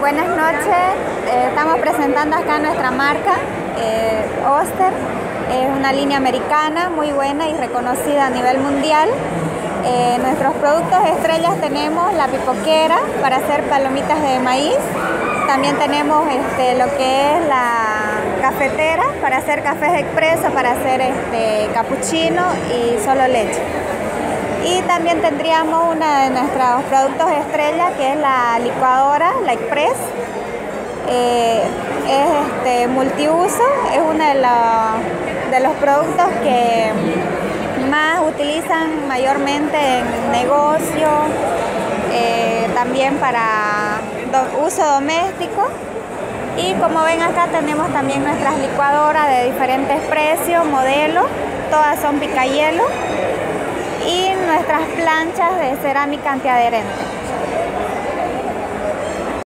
Buenas noches, estamos presentando acá nuestra marca, Oster. Es una línea americana muy buena y reconocida a nivel mundial. Nuestros productos estrellas tenemos la pipoquera para hacer palomitas de maíz. También tenemos lo que es la cafetera para hacer cafés expreso, para hacer capuchino y solo leche. Y también tendríamos uno de nuestros productos estrella, que es la licuadora, la Express. Es multiuso, es uno de los productos que más utilizan mayormente en negocio, también para uso doméstico. Y como ven acá tenemos también nuestras licuadoras de diferentes precios, modelos, todas son picahielo, y nuestras planchas de cerámica antiadherente.